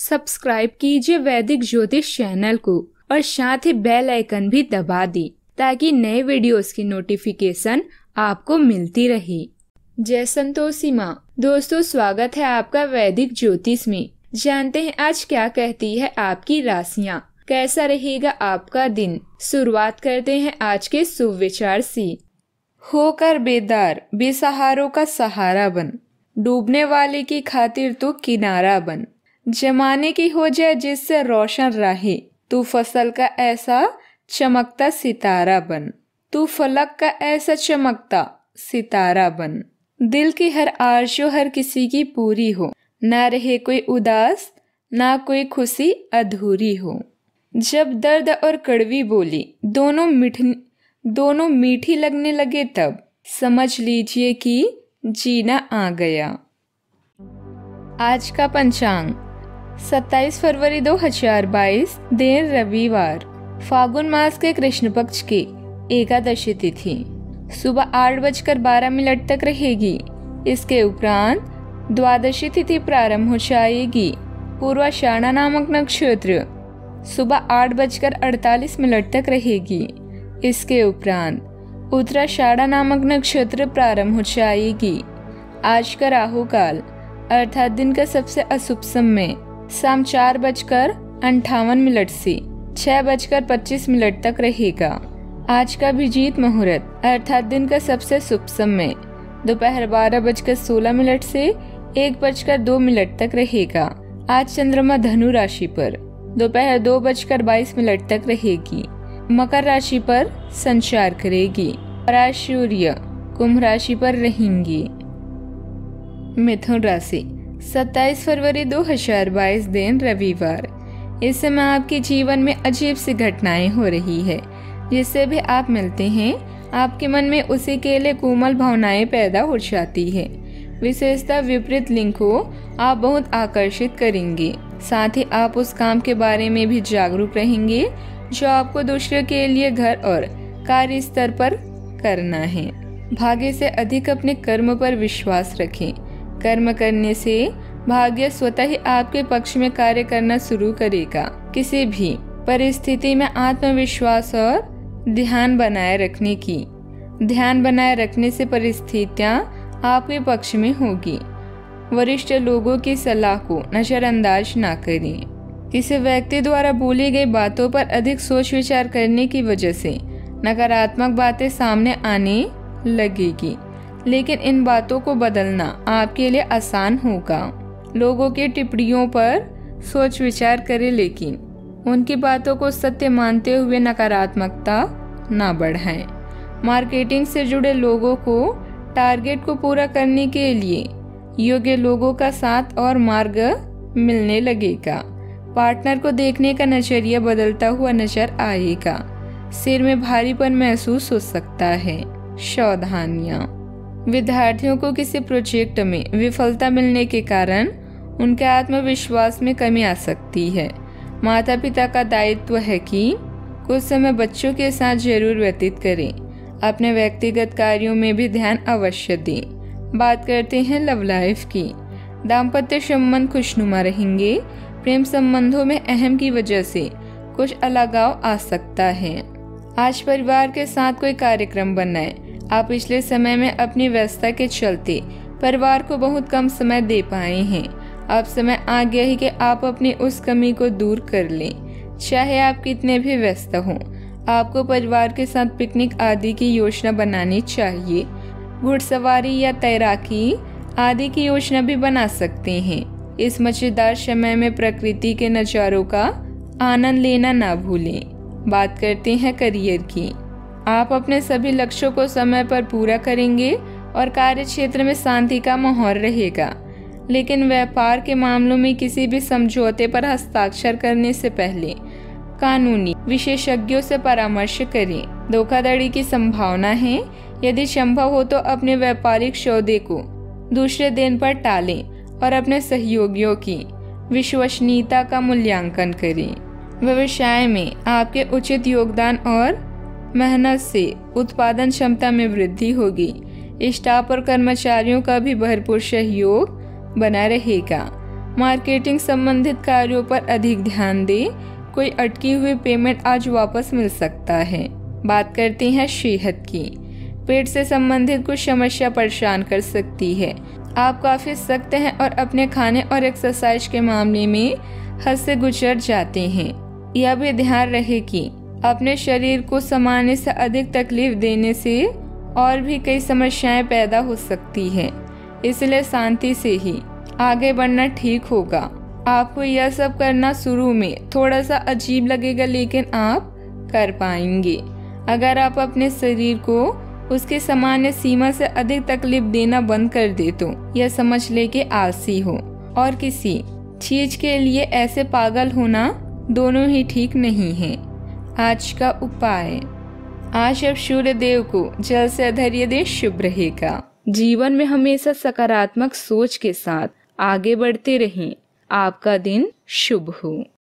Subscribe कीजिए वैदिक ज्योतिष चैनल को और साथ ही बेल आइकन भी दबा दी ताकि नए वीडियोस की नोटिफिकेशन आपको मिलती रहे। जय संतोषी माँ। दोस्तों, स्वागत है आपका वैदिक ज्योतिष में। जानते हैं आज क्या कहती है आपकी राशियाँ, कैसा रहेगा आपका दिन। शुरुआत करते हैं आज के शुभ विचार से। होकर बेदार, बेसहारों का सहारा बन, डूबने वाले की खातिर तू किनारा बन। जमाने की हो जाए जिससे रोशन राहे, तू फसल का ऐसा चमकता सितारा बन। तू फलक का ऐसा चमकता सितारा बन। दिल की हर आरज़ू हर किसी की पूरी हो, ना रहे कोई उदास, ना कोई खुशी अधूरी हो। जब दर्द और कड़वी बोली दोनों मीठी लगने लगे, तब समझ लीजिए कि जीना आ गया। आज का पंचांग 27 फरवरी 2022, दिन रविवार, फागुन मास के कृष्ण पक्ष की एकादशी तिथि सुबह 8:12 तक रहेगी। इसके उपरांत द्वादशी तिथि प्रारंभ हो जाएगी। पूर्वाषाढ़ा नामक नक्षत्र सुबह 8:48 तक रहेगी। इसके उपरांत उत्तराषाढ़ा नामक नक्षत्र प्रारंभ हो जाएगी। आज का राहु काल अर्थात दिन का सबसे अशुभ समय शाम 4:58 से 6:25 तक रहेगा। आज का अभिजीत मुहूर्त अर्थात दिन का सबसे शुभ समय दोपहर 12:16 से 1:02 तक रहेगा। आज चंद्रमा धनु राशि पर दोपहर 2:22 तक रहेगी। मकर राशि पर संचार करेगी और आज सूर्य कुंभ राशि पर रहेंगी। मिथुन राशि 27 फरवरी 2022, दिन रविवार। इस समय आपके जीवन में अजीब सी घटनाएं हो रही है। जिससे भी आप मिलते हैं आपके मन में उसी के लिए कोमल भावनाएं पैदा हो जाती है। विशेषता विपरीत लिंग को आप बहुत आकर्षित करेंगे। साथ ही आप उस काम के बारे में भी जागरूक रहेंगे जो आपको दूसरे के लिए घर और कार्य स्तर पर करना है। भाग्य से अधिक अपने कर्म पर विश्वास रखें। कर्म करने से भाग्य स्वतः ही आपके पक्ष में कार्य करना शुरू करेगा। किसी भी परिस्थिति में आत्मविश्वास और ध्यान बनाए रखने से परिस्थितियां आपके पक्ष में होगी। वरिष्ठ लोगों की सलाह को नजरअंदाज ना करें। किसी व्यक्ति द्वारा बोली गई बातों पर अधिक सोच विचार करने की वजह से नकारात्मक बातें सामने आने लगेगी, लेकिन इन बातों को बदलना आपके लिए आसान होगा। लोगों की टिप्पणियों पर सोच विचार करें, लेकिन उनकी बातों को सत्य मानते हुए नकारात्मकता ना बढ़ाएं। मार्केटिंग से जुड़े लोगों को टारगेट को पूरा करने के लिए योग्य लोगों का साथ और मार्ग मिलने लगेगा। पार्टनर को देखने का नजरिया बदलता हुआ नजर आएगा। सिर में भारीपन महसूस हो सकता है। सावधानियां। विद्यार्थियों को किसी प्रोजेक्ट में विफलता मिलने के कारण उनके आत्मविश्वास में कमी आ सकती है। माता पिता का दायित्व है कि कुछ समय बच्चों के साथ जरूर व्यतीत करें। अपने व्यक्तिगत कार्यों में भी ध्यान अवश्य दें। बात करते हैं लव लाइफ की। दाम्पत्य संबंध खुशनुमा रहेंगे। प्रेम संबंधों में अहम की वजह से कुछ अलगाव आ सकता है। आज परिवार के साथ कोई कार्यक्रम बनाएं। आप पिछले समय में अपनी व्यस्तता के चलते परिवार को बहुत कम समय दे पाए हैं। अब समय आ गया है कि आप अपनी उस कमी को दूर कर लें। चाहे आप कितने भी व्यस्त हों, आपको परिवार के साथ पिकनिक आदि की योजना बनानी चाहिए। घुड़सवारी या तैराकी आदि की योजना भी बना सकते हैं। इस मजेदार समय में प्रकृति के नज़ारों का आनंद लेना ना भूलें। बात करते हैं करियर की। आप अपने सभी लक्ष्यों को समय पर पूरा करेंगे और कार्य क्षेत्र में शांति का माहौल रहेगा। लेकिन व्यापार के मामलों में किसी भी समझौते पर हस्ताक्षर करने से पहले कानूनी विशेषज्ञों से परामर्श करें। धोखाधड़ी की संभावना है। यदि संभव हो तो अपने व्यापारिक सौदे को दूसरे दिन पर टालें और अपने सहयोगियों की विश्वसनीयता का मूल्यांकन करें। व्यवसाय में आपके उचित योगदान और मेहनत से उत्पादन क्षमता में वृद्धि होगी। स्टाफ और कर्मचारियों का भी भरपूर सहयोग बना रहेगा। मार्केटिंग संबंधित कार्यों पर अधिक ध्यान दें। कोई अटकी हुई पेमेंट आज वापस मिल सकता है। बात करते हैं सेहत की। पेट से संबंधित कुछ समस्या परेशान कर सकती है। आप काफी सख्त हैं और अपने खाने और एक्सरसाइज के मामले में हद से गुजर जाते हैं। यह भी ध्यान रहे कि अपने शरीर को सामान्य से अधिक तकलीफ देने से और भी कई समस्याएं पैदा हो सकती हैं। इसलिए शांति से ही आगे बढ़ना ठीक होगा। आपको यह सब करना शुरू में थोड़ा सा अजीब लगेगा, लेकिन आप कर पाएंगे। अगर आप अपने शरीर को उसकी सामान्य सीमा से अधिक तकलीफ देना बंद कर दे तो यह समझ ले कि आलसी हो और किसी चीज के लिए ऐसे पागल होना दोनों ही ठीक नहीं है। आज का उपाय, आज अब सूर्य देव को जल से धैर्य दे, शुभ रहेगा। जीवन में हमेशा सकारात्मक सोच के साथ आगे बढ़ते रहें। आपका दिन शुभ हो।